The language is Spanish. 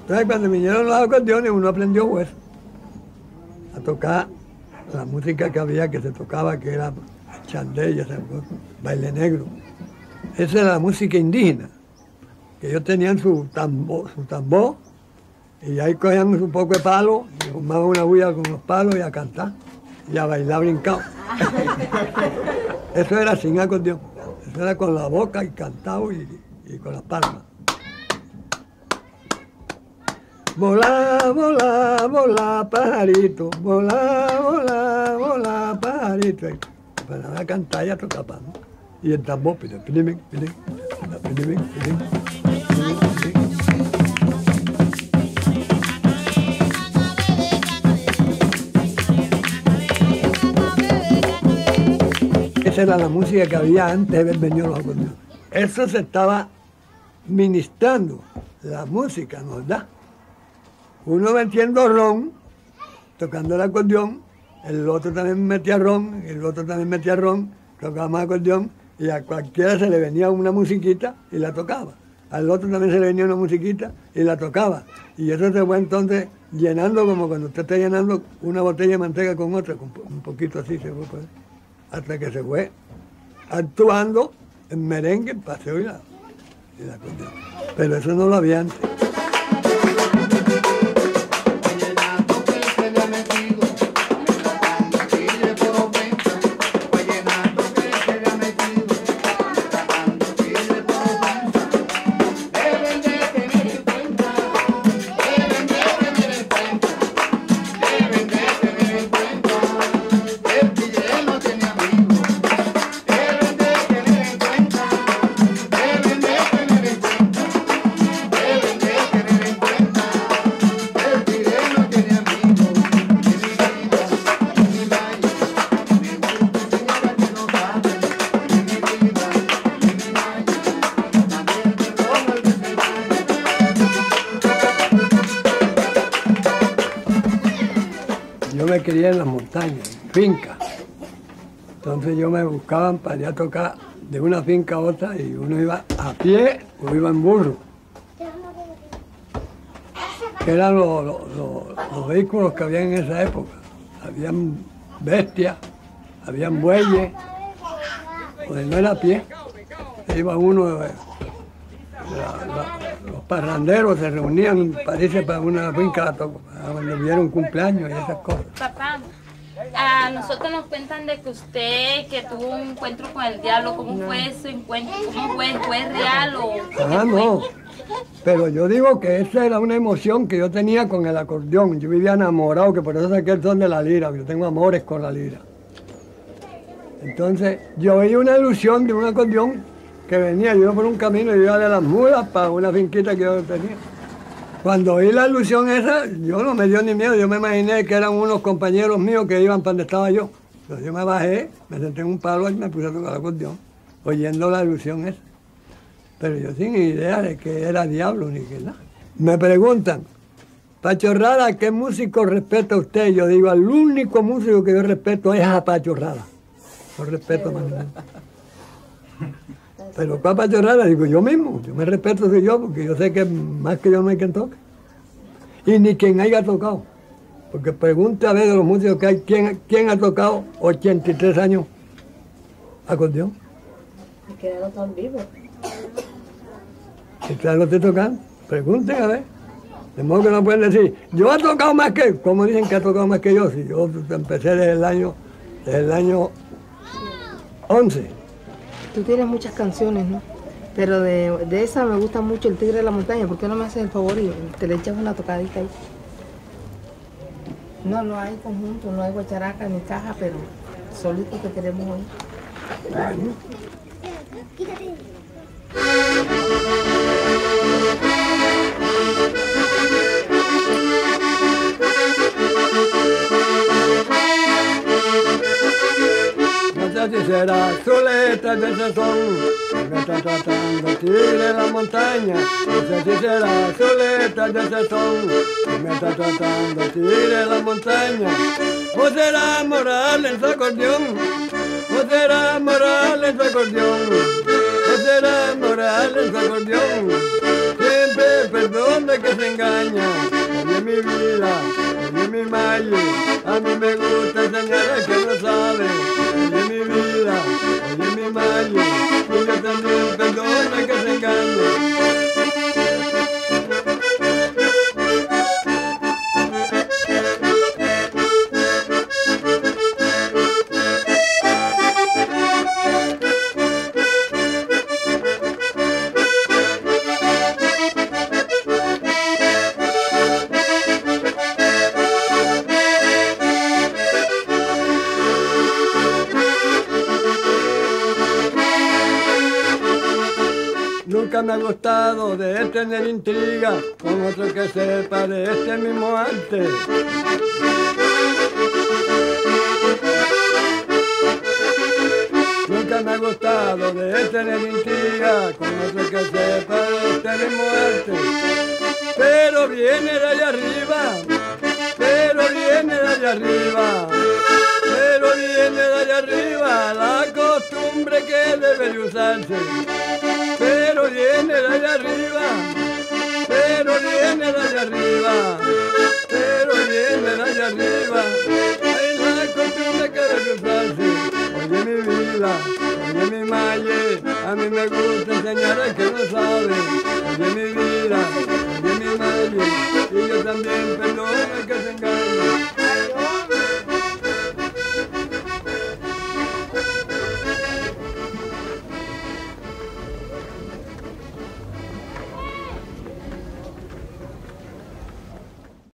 Entonces cuando vinieron los acordeones uno aprendió pues a tocar la música que había que se tocaba, que era chandé y esas cosas, baile negro. Esa era la música indígena, que ellos tenían su tambor, y ahí cogían un poco de palo, y formaban una bulla con los palos y a cantar, y a bailar brincado. Eso era sin acordeón, eso era con la boca y cantado y con las palmas. Volá, volá, volá, pajarito, volá, volá, volá, pajarito. Y para a cantar y a tocar palmas. Y el tambor, pide, pide, pide, pide, pide. Esa era la música que había antes de haber venido los acordeones. Eso se estaba ministrando, la música nos da. Uno metiendo ron, tocando el acordeón, el otro también metía ron, el otro también metía ron, tocábamos acordeón, y a cualquiera se le venía una musiquita y la tocaba. Al otro también se le venía una musiquita y la tocaba. Y eso se fue entonces llenando como cuando usted está llenando una botella de manteca con otra, con un poquito así se fue, pues, hasta que se fue actuando en merengue, el paseo y la acordeón. Pero eso no lo había antes. Yo me crié en las montañas, en fincas. Entonces yo me buscaban para ir a tocar de una finca a otra y uno iba a pie o iba en burro. Que eran los vehículos que había en esa época. Habían bestias, habían bueyes, pues no era a pie. Iba uno, los parranderos se reunían, parece, para una finca donde hubiera un cumpleaños y esas cosas. Papá, a nosotros nos cuentan de que usted que tuvo un encuentro con el diablo. ¿Cómo fue ese encuentro? ¿Cómo fue? ¿Fue real o...? No, pero yo digo que esa era una emoción que yo tenía con el acordeón. Yo vivía enamorado, que por eso saqué el son de la lira, yo tengo amores con la lira. Entonces, yo veía una ilusión de un acordeón que venía, yo iba por un camino y iba de las mulas para una finquita que yo tenía. Cuando oí la ilusión esa, yo no me dio ni miedo, yo me imaginé que eran unos compañeros míos que iban para donde estaba yo. Entonces yo me bajé, me senté en un palo y me puse a tocar el acordeón, oyendo la ilusión esa. Pero yo sin idea de que era diablo ni que nada. Me preguntan, Pacho Rada, ¿qué músico respeta usted? Yo digo, el único músico que yo respeto es a Pacho Rada. No respeto más nada. Pero ¿cuál Pacho Rada? Digo, yo mismo, yo me respeto soy yo, porque yo sé que más que yo no hay quien toque. Y ni quien haya tocado. Porque pregunta a ver de los músicos que hay, ¿quién ha tocado 83 años acordeón? Y quedaron tan vivos. Si ustedes lo estoy tocando, pregunten a ver. De modo que no pueden decir, yo he tocado más que él. ¿Cómo dicen que ha tocado más que yo? Si yo empecé desde el año 11. Tú tienes muchas canciones, ¿no? Pero de esa me gusta mucho El Tigre de la Montaña. ¿Por qué no me haces el favor y te le echas una tocadita ahí? No hay conjunto, no hay guacharaca ni caja, pero solito te queremos hoy. Bueno. No sé si será su letra de ese son que me está tratando tigre de la montaña. No sé si será su letra de ese son que me está tratando tigre de la montaña. O será Morales en su acordeón, o será Morales en su acordeón, o será Morales en su acordeón. siempre perdona que se engaña. Oye mi vida, oye mi malle, a mí me gusta enseñar al que no sabe. Oye mi vida, oye mi malle, y yo también perdona que se engañe. Nunca me ha gustado de tener intriga con otro que sepa de este mismo arte. Nunca me ha gustado de tener intriga con otro que sepa de este mismo arte. Pero viene de allá arriba, pero viene de allá arriba, pero viene de allá arriba la costumbre que debe de usarse. Pero viene de allá arriba, pero viene de allá arriba, pero viene de allá arriba, hay la costumbre que debe usarse. Oye mi vida, oye mi malle, a mí me gusta enseñar al que no sabe. Oye mi vida, oye mi malle, y yo también perdono al que se engaña.